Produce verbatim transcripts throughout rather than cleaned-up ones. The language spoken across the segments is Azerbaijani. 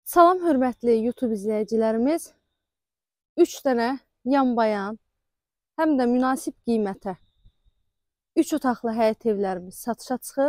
Salam hörmətli YouTube izləyicilərimiz. üç dənə yan bayan, həm də münasib qiymətə üç otaqlı həyət evlərimiz satışa çıxıb.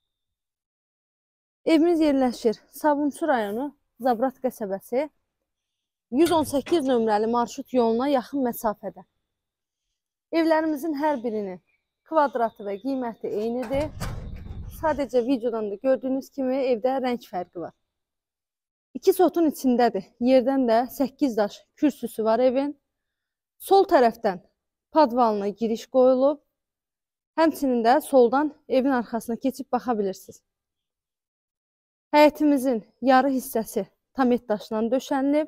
Evimiz yerləşir Sabunçu rayonu Zabrat qəsəbəsi yüz on səkkiz nömrəli marşrut yoluna yaxın məsafədə. Evlərimizin hər birinin kvadratı və qiyməti eynidir. Sadəcə videodan da gördüyünüz kimi evdə rəng fərqi var. İki sotun içindədir. Yerdən də səkkiz daş kürsüsü var evin. Sol tərəfdən padvalına giriş qoyulub. Həmçinin də soldan evin arxasına keçib baxa bilirsiniz. Həyətimizin yarı hissəsi tamet daşla döşənilib.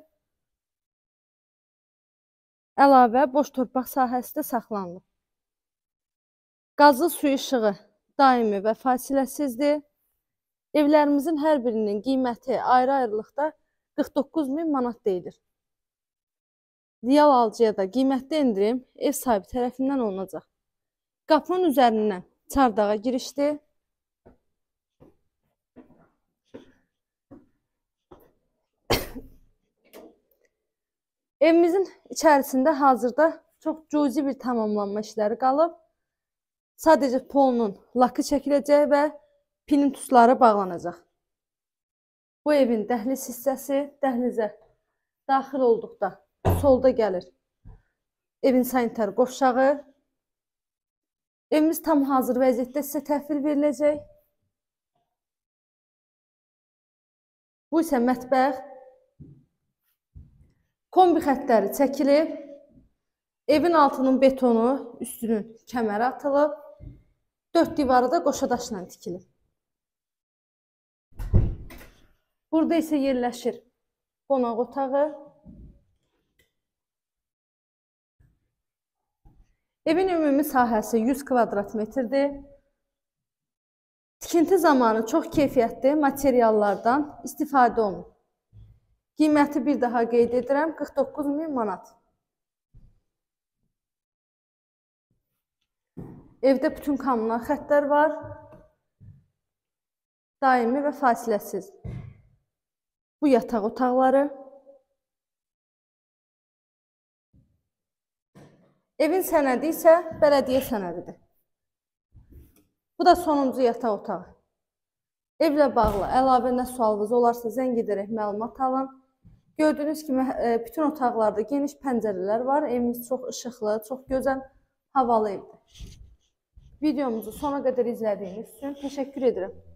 Əlavə boş torpaq sahəsi də saxlanılıb. Qazlı su işığı daimi və fasiləsizdir. Evlərimizin hər birinin qiyməti ayrı-ayrılıqda qırx doqquz min manat deyilir. Real alıcıya da qiymətli endirim ev sahibi tərəfindən olunacaq. Qapının üzərindən çardağa girişdir. Evimizin içərisində hazırda çox cüzi bir tamamlanma işləri qalıb. Sadəcə polunun lakı çəkiləcək və plintusları bağlanacaq. Bu evin dəhliz hissəsi, dəhlizə daxil olduqda solda gəlir evin sanitar qovşağı. Evimiz tam hazır vəziyyətdə sizə təhvil veriləcək. Bu isə mətbəx. Kombi xəttləri çəkilib. Evin altının betonu, üstünün kəməri atılıb. Dörd divarı da qoşadaşla tikilib. Burada isə yerləşir qonaq otağı. Evin ümumi sahəsi yüz kvadrat metrdir. Tikinti zamanı çox keyfiyyətli materiallardan istifadə olunur. Qiyməti bir daha qeyd edirəm, qırx doqquz min manat. Evdə bütün kommunal xəttlər var. Daimi və fasiləsiz. Bu yataq otaqları. Evin sənədi isə bələdiyyə sənədidir. Bu da sonuncu yataq otağı. Evlə bağlı əlavə nə sualınız olarsa zəng edərək məlumat alın. Gördüyünüz kimi bütün otaqlarda geniş pəncərələr var. Evimiz çox işıqlı, çox gözəl, havalı evdir. Videomuzu sona qədər izlədiyiniz üçün təşəkkür edirəm.